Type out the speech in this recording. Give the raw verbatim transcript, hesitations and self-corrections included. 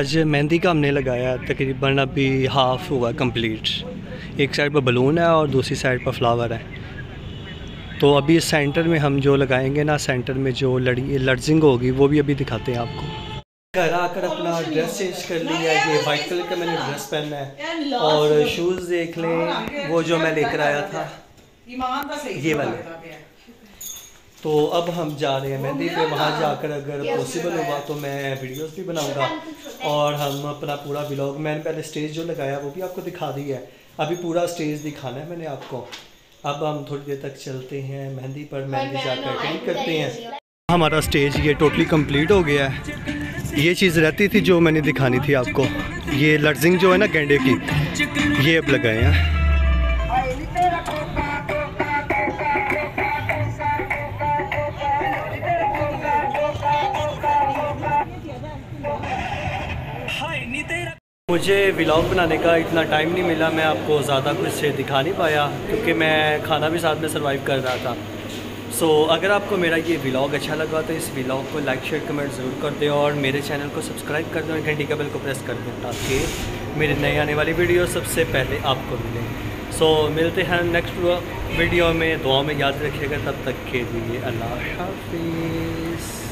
आज मेहंदी का हमने लगाया तकरीबन अभी हाफ़ हुआ कंप्लीट। एक साइड पर बलून है और दूसरी साइड पर फ्लावर है। तो अभी सेंटर में हम जो लगाएंगे ना, सेंटर में जो लड़ी लर्जिंग होगी वो भी अभी दिखाते हैं आपको। घर आकर अपना ड्रेस चेंज कर लिया। ये वाइट कलर का मैंने ड्रेस पहना है और शूज़ देख लें वो जो मैं लेकर आया था ये वाले। तो अब हम जा रहे हैं मेहंदी पे। वहाँ जाकर अगर पॉसिबल हुआ तो मैं वीडियोस भी बनाऊंगा और हम अपना पूरा व्लॉग, मैंने पहले स्टेज जो लगाया वो भी आपको दिखा दी है। अभी पूरा स्टेज दिखाना है मैंने आपको। अब हम थोड़ी देर तक चलते हैं मेहंदी पर, मेहंदी जाकर अटेंड करते हैं। हमारा स्टेज ये टोटली कंप्लीट हो गया है। ये चीज़ रहती थी जो मैंने दिखानी थी आपको, ये लर्जिंग जो है ना गेंडे की, ये अब लगाए हैं। मुझे व्लॉग बनाने का इतना टाइम नहीं मिला, मैं आपको ज़्यादा कुछ दिखा नहीं पाया क्योंकि मैं खाना भी साथ में सर्वाइव कर रहा था। सो so, अगर आपको मेरा ये व्लॉग अच्छा लगा तो इस व्लॉग को लाइक शेयर कमेंट ज़रूर कर दें और मेरे चैनल को सब्सक्राइब कर दें और घंटी का बेल को प्रेस कर दें ताकि मेरे नए आने वाली वीडियो सबसे पहले आपको मिले। सो so, मिलते हैं नेक्स्ट वीडियो में। दुआ में याद रखिएगा। तब तक के लिए अल्लाह हाफिज़।